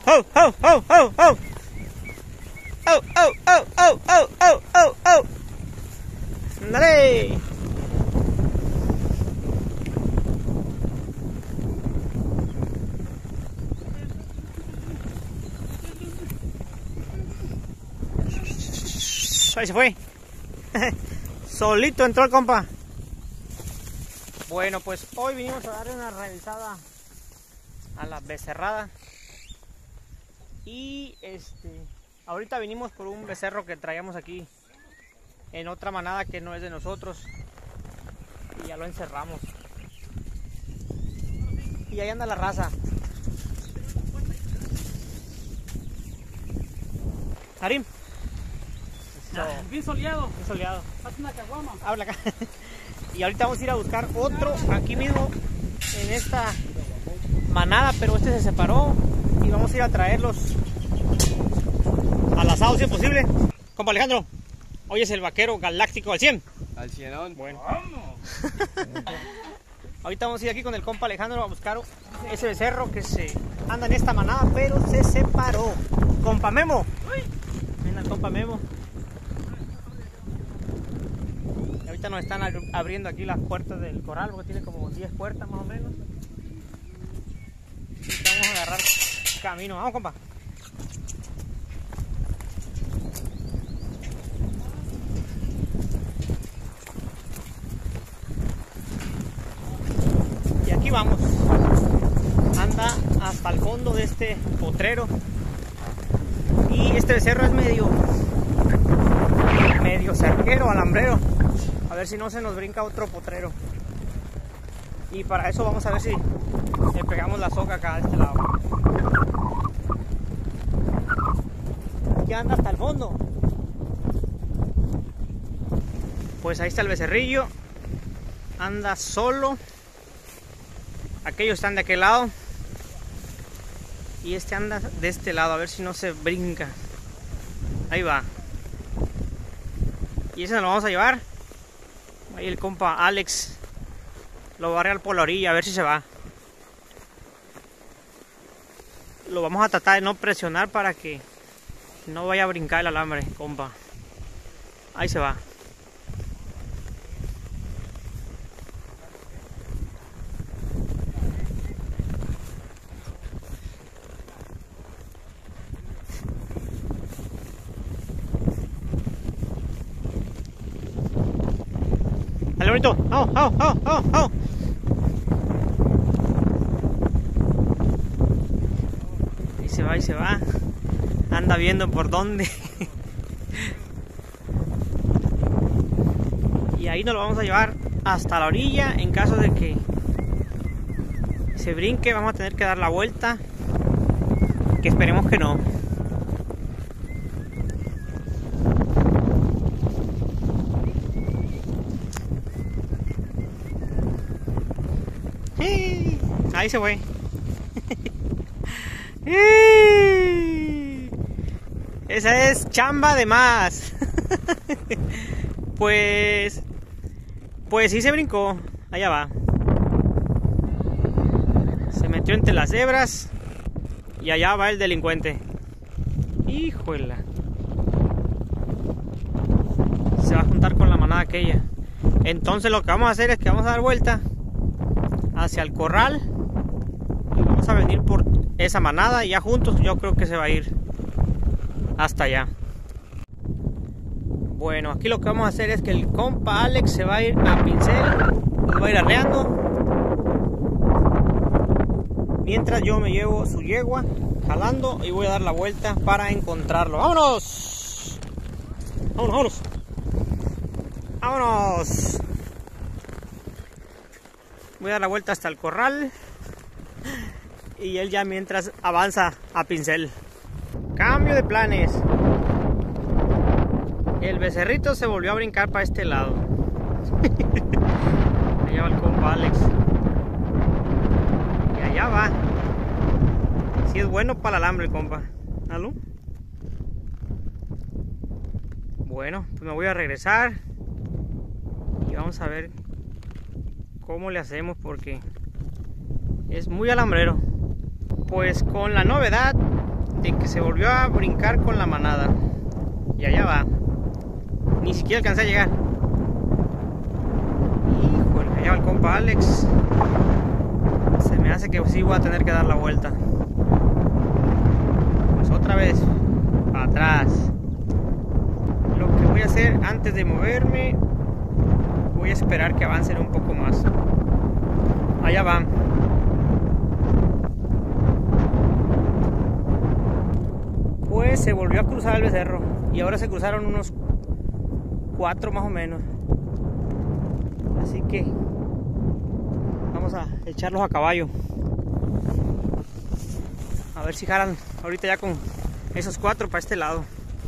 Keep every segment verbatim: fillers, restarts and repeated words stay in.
oh, oh, oh, oh, oh. Oh, oh, oh, oh, oh, oh, oh, oh. Dale. Ahí se fue. Solito entró el compa. Bueno, pues hoy vinimos a darle una revisada a la becerrada. Y este, ahorita vinimos por un becerro que traíamos aquí en otra manada que no es de nosotros. Y ya lo encerramos. Y ahí anda la raza. Harim. Ah, bien soleado. Bien soleado. Haz una caguama. Habla acá. Y ahorita vamos a ir a buscar otro aquí mismo en esta manada, pero este se separó y vamos a ir a traerlos al asado si es posible. Compa Alejandro, hoy es el vaquero galáctico al cien. Al cienón. Bueno. Ahorita vamos a ir aquí con el compa Alejandro a buscar ese becerro que se anda en esta manada, pero se separó. Compa Memo. Ven al compa Memo. Ahorita nos están abriendo aquí las puertas del corral porque tiene como diez puertas más o menos. Y vamos a agarrar camino. Vamos, compa. Y aquí vamos. Anda hasta el fondo de este potrero. Y este becerro es medio medio cerquero, alambrero. A ver si no se nos brinca otro potrero. Y para eso vamos a ver si le pegamos la soga acá a este lado. Aquí anda hasta el fondo. Pues ahí está el becerrillo. Anda solo. Aquellos están de aquel lado. Y este anda de este lado. A ver si no se brinca. Ahí va. Y ese nos lo vamos a llevar. Ahí el compa Alex lo va a arrear por la orilla a ver si se va. Lo vamos a tratar de no presionar para que no vaya a brincar el alambre, compa. Ahí se va. Dale, bonito. Vamos, vamos, vamos, vamos, vamos. Ahí se va, ahí se va. Anda viendo por dónde. Y ahí nos lo vamos a llevar hasta la orilla. En caso de que se brinque, vamos a tener que dar la vuelta. Que esperemos que no. Ahí se fue. Esa es chamba de más. Pues Pues sí se brincó. Allá va. Se metió entre las hebras. Y allá va el delincuente. Híjole. Se va a juntar con la manada aquella. Entonces lo que vamos a hacer es que vamos a dar vuelta hacia el corral y vamos a venir por esa manada y ya juntos yo creo que se va a ir hasta allá. Bueno, aquí lo que vamos a hacer es que el compa Alex se va a ir a pincel, nos va a ir arreando, mientras yo me llevo su yegua jalando y voy a dar la vuelta para encontrarlo. ¡Vámonos! ¡Vámonos, vámonos! ¡Vámonos! Voy a dar la vuelta hasta el corral y él ya mientras avanza a pincel. Cambio de planes. El becerrito se volvió a brincar para este lado. Allá va el compa Alex. Y allá va. Si es bueno para el alambre el compa. ¿Aló? Bueno, pues me voy a regresar y vamos a ver cómo le hacemos porque es muy alambrero. Pues con la novedad de que se volvió a brincar con la manada. Y allá va. Ni siquiera alcancé a llegar. Híjole, allá va el compa Alex. Se me hace que sí voy a tener que dar la vuelta. Pues otra vez, para atrás. Lo que voy a hacer antes de moverme, voy a esperar que avancen un poco más. Allá van. Pues se volvió a cruzar el becerro. Y ahora se cruzaron unos cuatro más o menos. Así que vamos a echarlos a caballo. A ver si jalan ahorita ya con esos cuatro para este lado.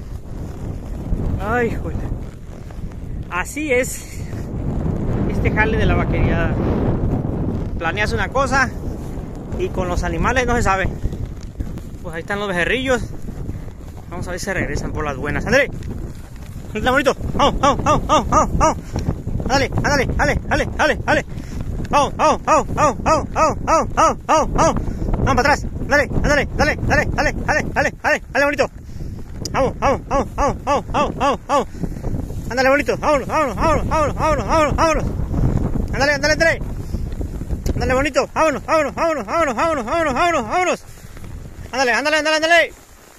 Ay, joder. Así es este jale de la vaquería. Planeas una cosa y con los animales no se sabe. Pues ahí están los becerrillos. Vamos a ver si se regresan por las buenas. ¡Ándale! ¡Ándale, bonito! ¡Vamos, vamos, vamos, vamos, vamos! ¡Ándale, ándale, ándale, ándale, ándale, ándale! ¡Vamos, vamos, vamos, vamos, vamos, vamos, vamos, vamos, vamos, vamos! ¡Vamos para atrás! ¡Ándale, ándale, dale, dale, dale, dale, dale, dale, dale, bonito! ¡Vamos, vamos, vamos, vamos, vamos, vamos, vamos, vamos! ¡Ándale, bonito! ¡Vámonos, vámonos, vámonos, vámonos, vámonos, vámonos, vámonos! ¡Ándale, ándale, ándale! ¡Ándale, bonito! ¡Vámonos, vámonos, vámonos, vámonos, vámonos, vámonos, vámonos, vámonos! ¡Ándale, ándale, ándale, ándale!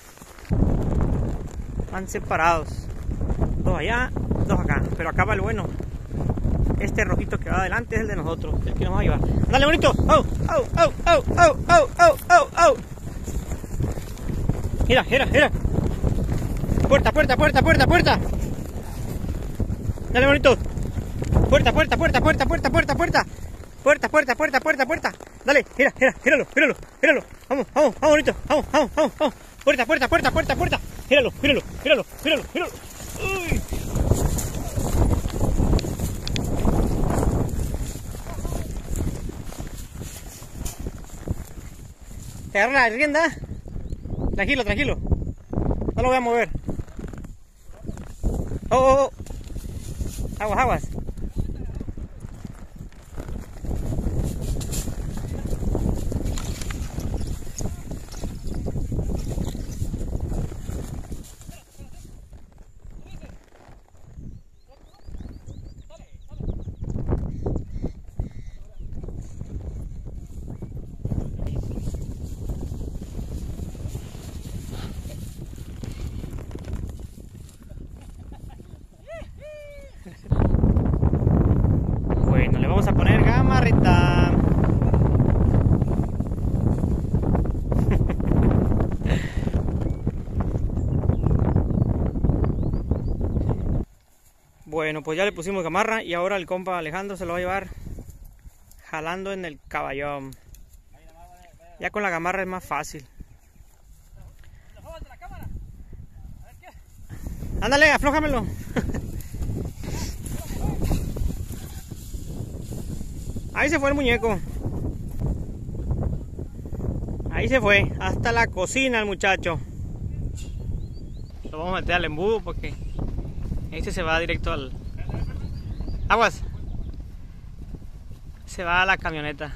Van separados. Dos allá, dos acá. Pero acá va el bueno. Este rojito que va adelante es el de nosotros, el que nos va a llevar. ¡Dale, bonito! ¡Au! ¡Au! ¡Au! ¡Au! ¡Au! ¡Au! ¡Au! ¡Au! ¡Au! Mira, mira, mira. Puerta, puerta, puerta, puerta, puerta. Dale, bonito. Puerta, puerta, puerta, puerta, puerta, puerta, puerta. Puerta, puerta, puerta, puerta, puerta. Dale, mira, mira, míralo, míralo, míralo. Vamos, vamos, vamos, bonito. Vamos, vamos, vamos, vamos. Puerta, puerta, puerta, puerta, puerta. Míralo, míralo, míralo, míralo, míralo. Uy. Te agarra la rienda. Tranquilo, tranquilo. No lo voy a mover. Oh, oh, oh. Aguas, aguas. Bueno, le vamos a poner gamarrita. Bueno, pues ya le pusimos gamarra y ahora el compa Alejandro se lo va a llevar jalando en el caballón. Ya con la gamarra es más fácil. Ándale, aflójamelo. Ahí se fue el muñeco. Ahí se fue. Hasta la cocina el muchacho. Lo vamos a meter al embudo porque este se va directo al... Aguas. Se va a la camioneta.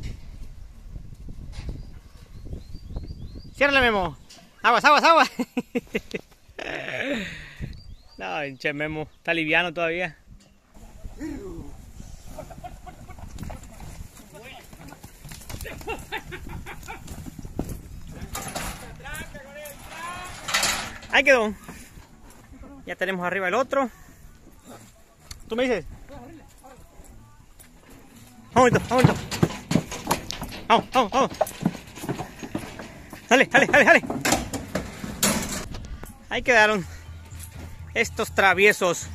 Ciérrale, Memo. Aguas, aguas, aguas. No, pinche Memo. Está liviano todavía. Ahí quedó. Ya tenemos arriba el otro. ¿Tú me dices? Vamos, vamos. Vamos, vamos, vamos. Dale, dale, dale, dale. Ahí quedaron estos traviesos.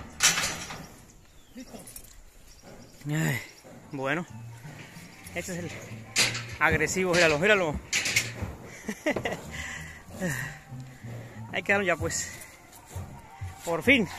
Ay, bueno, este es el agresivo, míralo, míralo. Ahí quedaron ya pues. Por fin.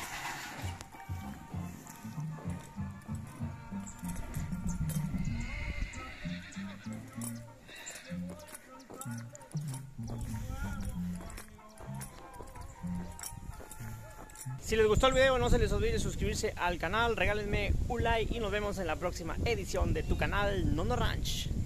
Si les gustó el video, no se les olvide suscribirse al canal, regálenme un like y nos vemos en la próxima edición de tu canal Nono Ranch.